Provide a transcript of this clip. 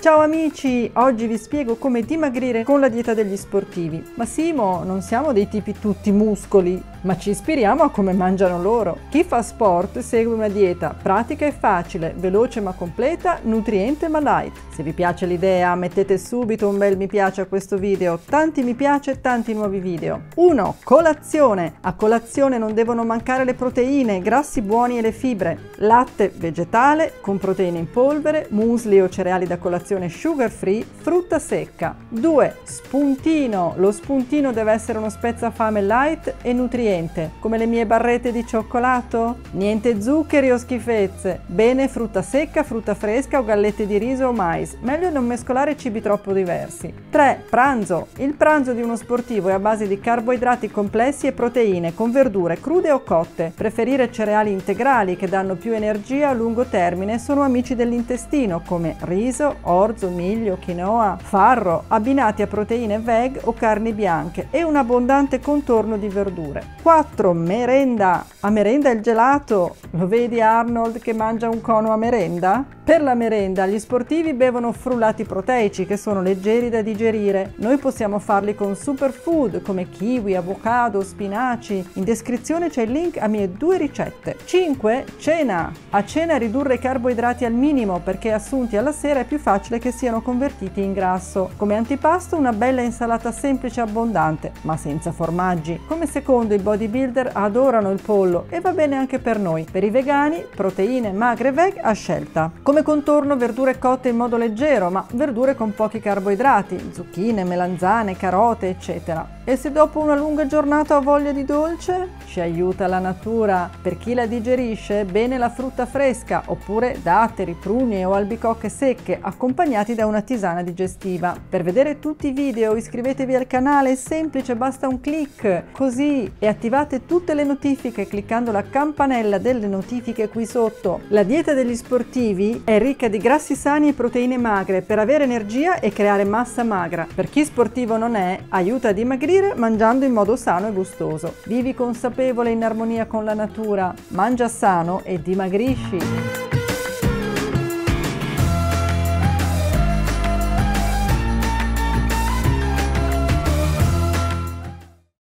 Ciao amici, oggi vi spiego come dimagrire con la dieta degli sportivi. Ma Simo, non siamo dei tipi tutti muscoli, ma ci ispiriamo a come mangiano loro. Chi fa sport segue una dieta pratica e facile, veloce ma completa, nutriente ma light. Se vi piace l'idea, mettete subito un bel mi piace a questo video, tanti mi piace e tanti nuovi video. 1. Colazione. A colazione non devono mancare le proteine, i grassi buoni e le fibre. Latte vegetale con proteine in polvere, muesli o cereali da colazione sugar free, frutta secca. 2. Spuntino. Lo spuntino deve essere uno spezzafame light e nutriente, come le mie barrette di cioccolato. Niente zuccheri o schifezze. Bene frutta secca, frutta fresca o gallette di riso o mais. Meglio non mescolare cibi troppo diversi. 3. Pranzo. Il pranzo di uno sportivo è a base di carboidrati complessi e proteine con verdure crude o cotte. Preferire cereali integrali che danno più energia a lungo termine sono amici dell'intestino come riso, orzo, miglio, quinoa, farro, abbinati a proteine veg o carni bianche e un abbondante contorno di verdure. 4. Merenda. A merenda il gelato. Lo vedi Arnold che mangia un cono a merenda? Per la merenda gli sportivi bevono frullati proteici che sono leggeri da digerire. Noi possiamo farli con superfood come kiwi, avocado, spinaci. In descrizione c'è il link a mie 2 ricette. 5. Cena. A cena ridurre i carboidrati al minimo perché assunti alla sera è più facile che siano convertiti in grasso. Come antipasto una bella insalata semplice e abbondante, ma senza formaggi. Come secondo i bodybuilder adorano il pollo e va bene anche per noi. Per i vegani proteine magre veg a scelta. Come contorno verdure cotte in modo leggero, ma verdure con pochi carboidrati, zucchine, melanzane, carote, eccetera. E se dopo una lunga giornata ho voglia di dolce? Ci aiuta la natura. Per chi la digerisce, bene la frutta fresca, oppure datteri, prugne o albicocche secche, accompagnati da una tisana digestiva. Per vedere tutti i video iscrivetevi al canale, è semplice, basta un clic, così, e attivate tutte le notifiche cliccando la campanella delle notifiche qui sotto. La dieta degli sportivi è ricca di grassi sani e proteine magre per avere energia e creare massa magra. Per chi sportivo non è, aiuta a dimagrire mangiando in modo sano e gustoso. Vivi consapevole in armonia con la natura, mangia sano e dimagrisci.